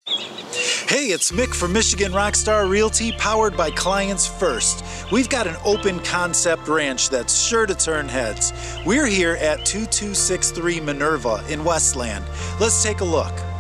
Hey, it's Mick from Michigan Rockstar Realty, powered by Clients First. We've got an open concept ranch that's sure to turn heads. We're here at 2263 Minerva in Westland. Let's take a look.